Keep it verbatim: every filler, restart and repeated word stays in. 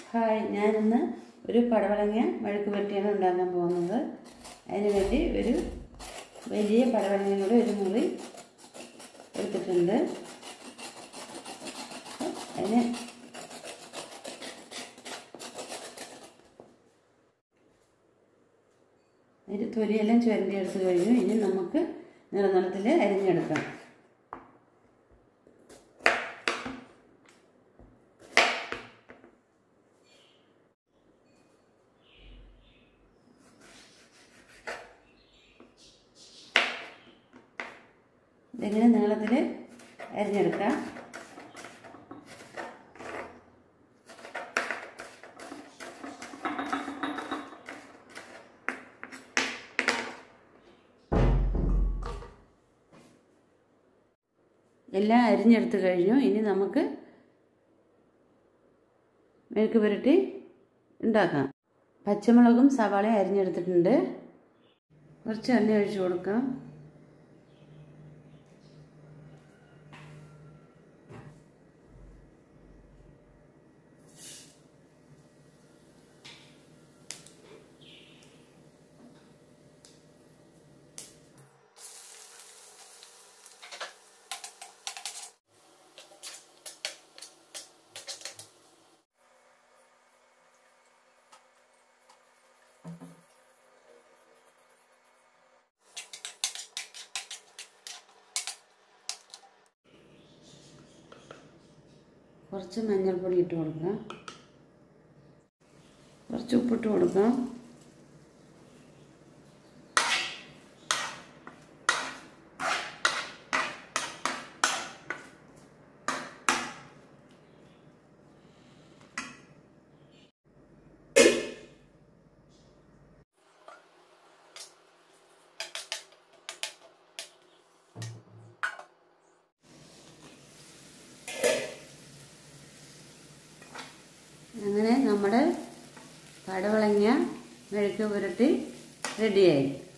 Hi, ഞാനിന്ന് ഒരു പടവലങ്ങ മെഴുക്ക് പുരട്ടിയാണ് ഉണ്ടാക്കാൻ പോകുന്നത്. അതിന് വേണ്ടി ഒരു വലിയ പടവലങ്ങയുടെ ഒരു മുറി എടുത്തിട്ടുണ്ട്. അതിന് അതിൻ്റെ തൊലിയെല്ലാം ചുരണ്ടി എടുത്ത് കഴിഞ്ഞു. ഇനി നമുക്ക് നിറനിറത്തിൽ അരിഞ്ഞെടുക്കാം. ഇതെങ്ങനെ നീളത്തിൽ അരിഞ്ഞെടുക്കാം. എല്ലാം അരിഞ്ഞെടുത്ത് കഴിഞ്ഞു. ഇനി നമുക്ക് മെഴുക്ക് പുരട്ടി ഉണ്ടാക്കാം. പച്ചമുളകും സവാളയും അരിഞ്ഞെടുത്തിട്ടുണ്ട്. കുറച്ച് എണ്ണ ഒഴിച്ച് കൊടുക്കാം. കുറച്ച് മഞ്ഞൾപ്പൊടി ഇട്ട് കൊടുക്കാം. കുറച്ച് ഉപ്പിട്ട് കൊടുക്കാം. അങ്ങനെ നമ്മുടെ പടവലങ്ങ മെഴുക്ക് പുരട്ടി റെഡിയായി.